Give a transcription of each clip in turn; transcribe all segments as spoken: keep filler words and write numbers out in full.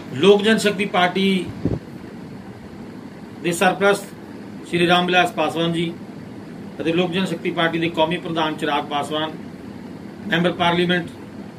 लोक जनशक्ति पार्टी ਦੇ ਸਰਪ੍ਰਸਤ श्री राम विलास पासवान जी ਅਤੇ लोक जनशक्ति पार्टी ਦੇ कौमी प्रधान चिराग पासवान मैंबर पार्लीमेंट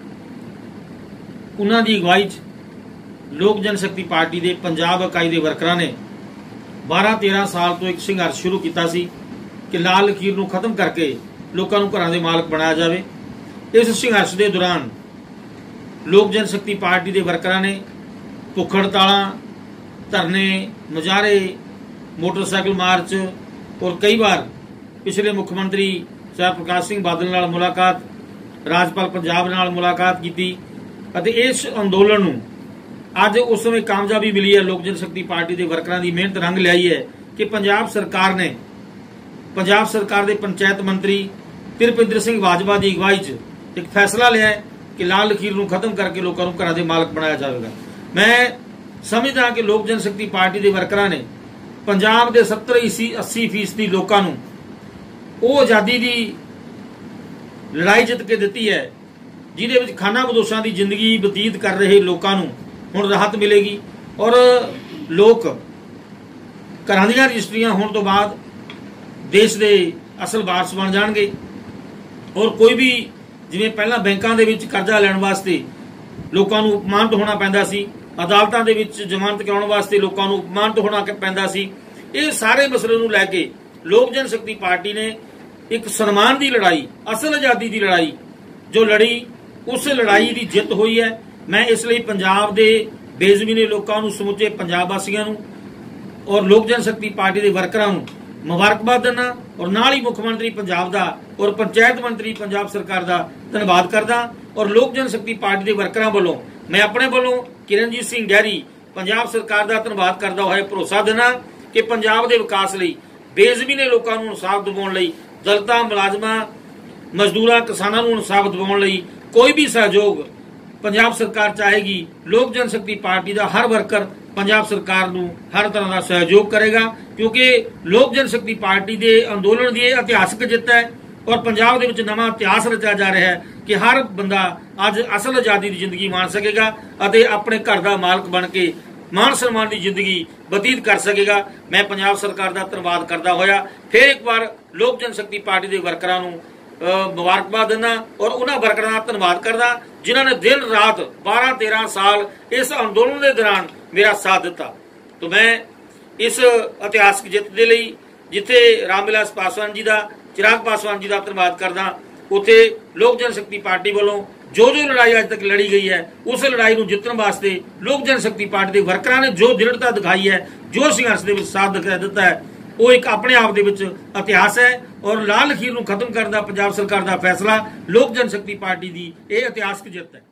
उन्हां दी अगवाई च लोक जनशक्ति पार्टी ਦੇ पंजाब इकाई ਦੇ वर्करां ने बारह तेरह साल तो एक संघर्ष शुरू किया सी कि लाल लकीर नूं खत्म करके लोकां नूं घरां दे मालक बनाया जाए। इस संघर्ष के दौरान लोक जनशक्ति पार्टी के वर्करां ने भुख हड़तालां, धरने, मुजाहरे, मोटरसाइकिल मार्च और कई बार पिछले मुख्यमंत्री साहब प्रकाश सिंह बादल नाल मुलाकात, राजपाल पंजाब नाल मुलाकात की। इस अंदोलन नूं अज उस समय कामयाबी मिली है। लोक जनशक्ति पार्टी के वर्करां की मेहनत रंग लियाई है कि पंजाब सरकार ने पंजाब सरकार के पंचायत मंत्री तिरपिंदर सिंह वाजवा की अगवाई च एक फैसला लिया है कि लाल लकीर नूं खत्म करके लोगों को घरां दे मालक बनाया जाएगा। मैं समझदा कि लोक जनशक्ति पार्टी के वर्करां ने पंजाब के सत्तर अस्सी फीसदी लोगों नूं वो आज़ादी की लड़ाई जित के दी है, जिहदे विच खाना बदोशां की जिंदगी बतीत कर रहे लोगों नूं हुण राहत मिलेगी और लोग घरां दीयां रजिस्ट्रियां होने तो बाद देश के असल वारस बन जाणगे। और कोई भी जिवें पहलां बैंकां दे विच कर्जा लैण वास्ते लोकां नूं उपमानित होना पैंदा सी, अदालतां दे विच जमानत कराउण वास्ते लोकां नूं उपमानित होना पैंदा सी। ये सारे मसले नूं लैके लोक जनशक्ति पार्टी ने एक सन्मान की लड़ाई, असल आज़ादी की लड़ाई जो लड़ी, उस लड़ाई की जित हुई है। मैं इसलिए पंजाब के बेज़मीने लोगों नूं, समुचे पंजाब वासियों नूं और लोक जनशक्ति पार्टी के वर्करां नूं मुबारकबाद देना और नाल ही मुख्यमंत्री पंजाब दा और पंचायत मंत्री पंजाब सरकार का धन्यवाद करदा। और लोक जनशक्ति पार्टी के वर्करां वालों मैं अपने वालों किरणजीत सिंह गहरी पंजाब सरकार का धन्यवाद करदा होया भरोसा देना कि पंजाब के विकास लई, बेज़मीने लोगों को इंसाफ दिवाउण लई, दलितां, मुलाजमां, मजदूरां, किसानां नूं इंसाफ दिवाउण लई कोई भी सहयोग पंजाब सरकार चाहेगी। लोक जनशक्ति पार्टी का हर वर्कर पंजाब सरकार नूं हर तरह का सहयोग करेगा, क्योंकि लोक जनशक्ति पार्टी के अंदोलन की इतिहासक जित है और पंजाब दे विच नवां इतिहास रचा जा रहा है कि हर बंदा अज असल आज़ादी की जिंदगी मान सकेगा और अपने घर का मालक बन के मान सम्मान की जिंदगी बतीत कर सकेगा। मैं पंजाब सरकार का धन्यवाद करता होया फिर एक बार लोक जनशक्ति पार्टी के वर्करां नूं मुबारकबाद देना और उन्होंने वर्करां का धन्यवाद करदा जिन्होंने दिन रात बारह तेरह साल इस अंदोलन के दौरान मेरा साथ दिता। तो मैं इस इतिहासक जित के लिए जिथे राम विलास पासवान जी का, चिराग पासवान जी का धन्यवाद करदा, उत्थे लोक जनशक्ति पार्टी वालों जो जो लड़ाई अज तक लड़ी गई है उस लड़ाई को जितने वास्ते लोक जनशक्ति पार्टी के वर्करां ने जो दृढ़ता दिखाई है, जो संघर्ष के साथ दिखा दिता है, वो एक अपने आप दे विच इतिहास है। और लाल लकीर नूं खत्म करने का पंजाब सरकार का फैसला लोक जनशक्ति पार्टी की यह इतिहासक जित है।